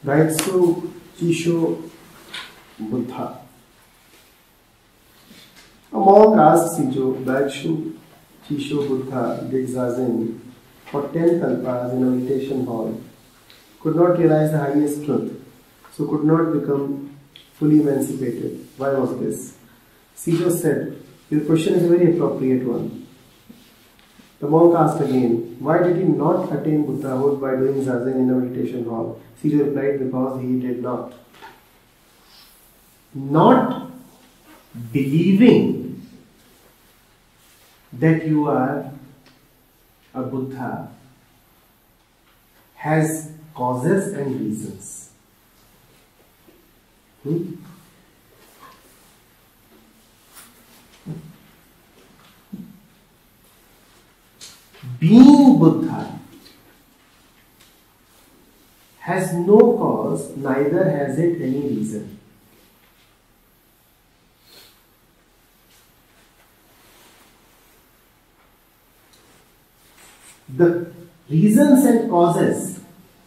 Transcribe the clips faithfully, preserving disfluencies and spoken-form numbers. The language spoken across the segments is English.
writes to Chisho Buddha. A monk asked Chisho that should Chisho Buddha did zazen for ten kalpas in a meditation hall, could not realize the highest truth, so could not become fully emancipated. Why was this? Chisho said, your question is a very appropriate one. The monk asked again, why did he not attain Buddhahood by doing zazen in a meditation hall? Chisho replied, because he did not. Not believing that you are a Buddha has causes and reasons. Hmm? Being Buddha has no cause, neither has it any reason. The reasons and causes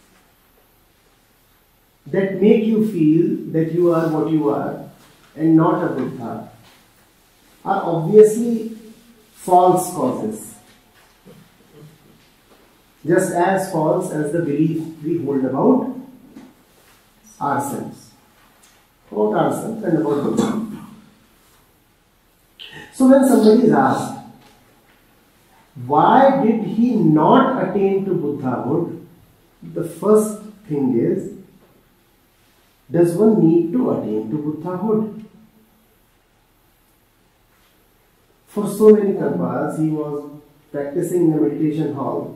that make you feel that you are what you are and not a Buddha are obviously false causes. Just as false as the belief we hold about ourselves, about ourselves and about Buddha. So when somebody is asked, why did he not attain to Buddhahood? The first thing is, does one need to attain to Buddhahood? For so many kalpas, he was practicing in the meditation hall,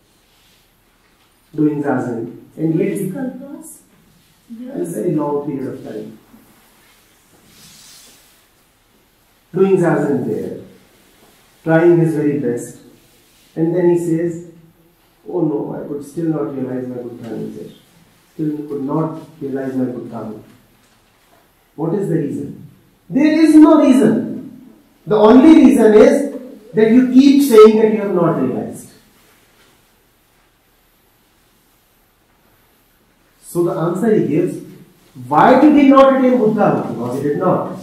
doing zazen, and yet he kalpas? Yes. A very long period of time. Doing zazen there, trying his very best. And then he says, oh no, I could still not realize my Buddha nature. Still could not realize my Buddhahood. What is the reason? There is no reason. The only reason is that you keep saying that you have not realized. So the answer he gives, why did he not attain Buddhahood? Because he did not.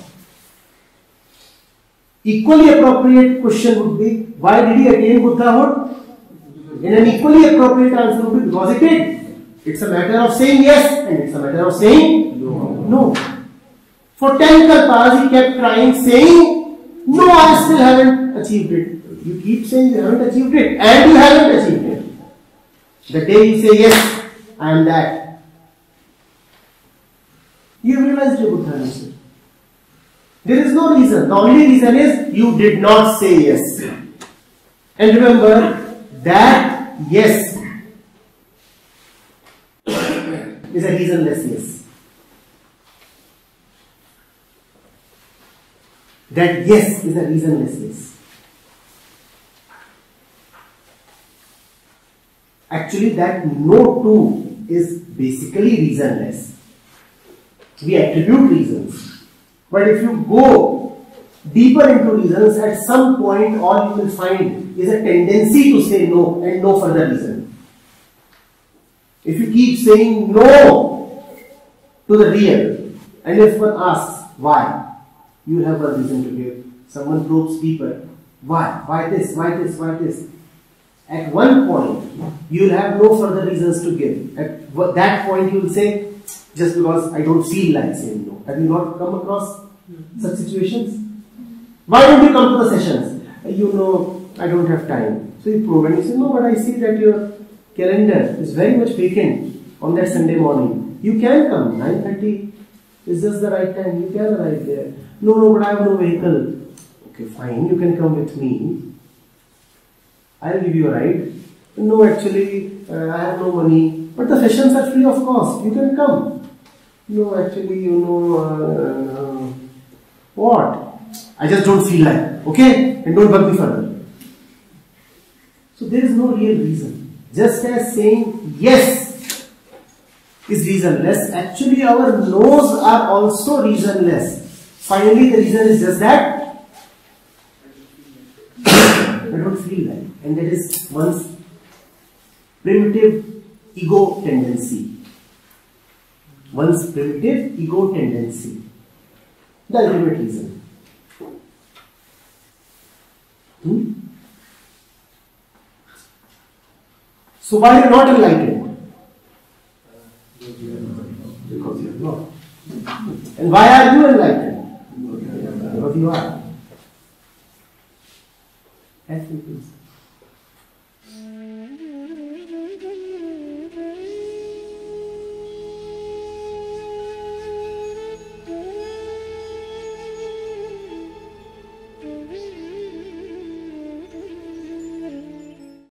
Equally appropriate question would be, why did he attain Buddhahood? And an equally appropriate answer would be, because he did. It's a matter of saying yes and it's a matter of saying no. no. For ten kalpas he kept trying, saying, no, I still haven't achieved it. You keep saying you haven't achieved it and you haven't achieved it. The day you say yes, I am that, you have realized your Buddha nature. There is no reason. The only reason is you did not say yes. And remember that yes is a reasonless yes. That yes is a reasonless yes. Actually, that no too is basically reasonless. We attribute reasons. But if you go deeper into reasons, at some point all you will find is a tendency to say no and no further reason. If you keep saying no to the real, and if one asks why, you have a reason to give. Someone probes deeper. Why? Why this? Why this? Why this? At one point, you will have no further reasons to give. At that point, you will say, just because I don't feel like saying no. Have you not come across such situations? Why don't you come to the sessions? You know, I don't have time. So you probe and you say, no, but I see that your calendar is very much vacant on that Sunday morning. You can come. nine thirty is just the right time. You can arrive there. No, no, but I have no vehicle. Okay, fine. You can come with me. I'll give you a ride. No, actually, uh, I have no money. But the sessions are free of cost. You can come. No, actually, you know, uh, what? I just don't feel like. Okay? And don't bug me further. So there is no real reason. Just as saying yes is reasonless, actually our no's are also reasonless. Finally, the reason is just that I don't feel like. And that is one's primitive ego tendency. One's primitive ego tendency. The ultimate reason. Hmm? So why are you not enlightened? Because you are not. And why are you enlightened? Because you are.